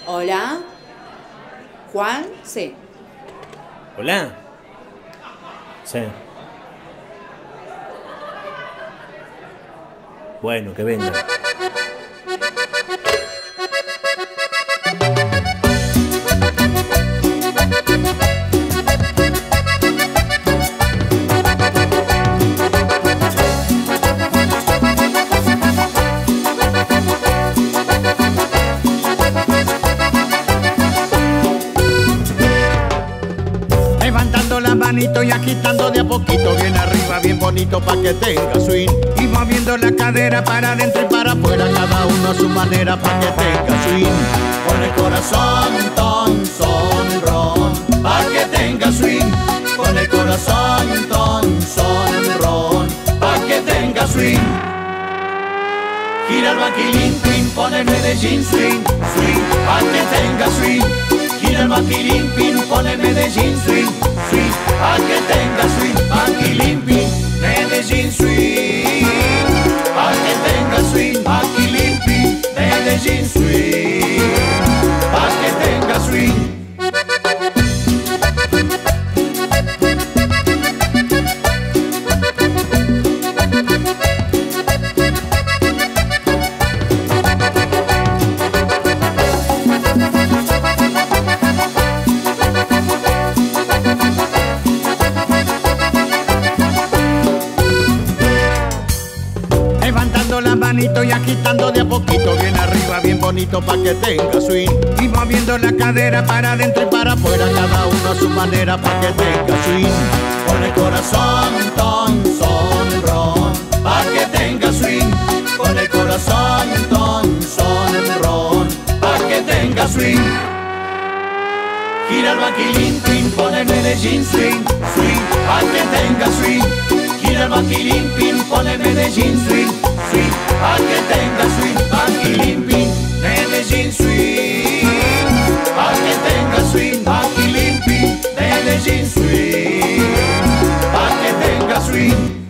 Hola. Juan, sí. Hola. Sí. Bueno, que venga. Levantando la manito y agitando de a poquito, bien arriba, bien bonito pa' que tenga swing. Y moviendo la cadera para adentro y para afuera, cada uno a su manera pa' que tenga swing. Con el corazón ton, son, ron, pa' que tenga swing. Con el corazón ton, son, ron, pa' que tenga swing. Gira el banquilín, pin, pone el Medellín swing, swing, pa' que tenga swing. Gira el banquilín, pin, pone el Medellín swing, swing, pa' que tenga swing. Banquilín, pin, Medellín swing, pa' que tenga swing. Banquilín, pin, Medellín swing, pa' que tenga swing. Levantando la manito y agitando de a poquito, bien arriba, bien bonito pa' que tenga swing. Y moviendo la cadera para adentro y para afuera, cada uno a su manera pa' que tenga swing. Con el corazón ton, son, ron, pa' que tenga swing. Con el corazón ton, son, ron, pa' que tenga swing. Gira el banquilín, pin, pone el Medellín swing, swing, pa' que tenga swing. Gira el banquilín, pin, pone el Medellín swing, swing, pa' que tenga swing. Banquilín, pin, Medellín swing, pa' que tenga swing. Banquilín, pin, Medellín swing, pa' que tenga swing.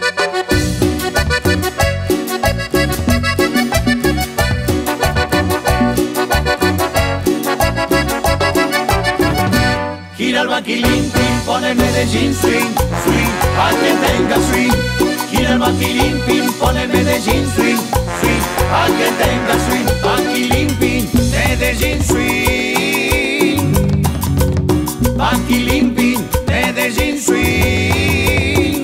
Gira el banquilín, pin, pone el Medellín swing, swing, pa' que tenga swing. Gira el banquilín, pin, pone el Medellín swing, swing, pa' que tenga swing. Banquilín, pin, Medellín swing, banquilín, pin, Medellín swing.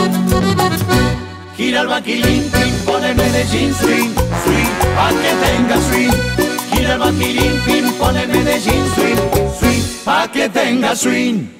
Gira el banquilín, pin, pone el Medellín swing, swing, pa' que tenga swing. Gira el banquilín, pin, pone el Medellín swing, swing, pa' que tenga swing.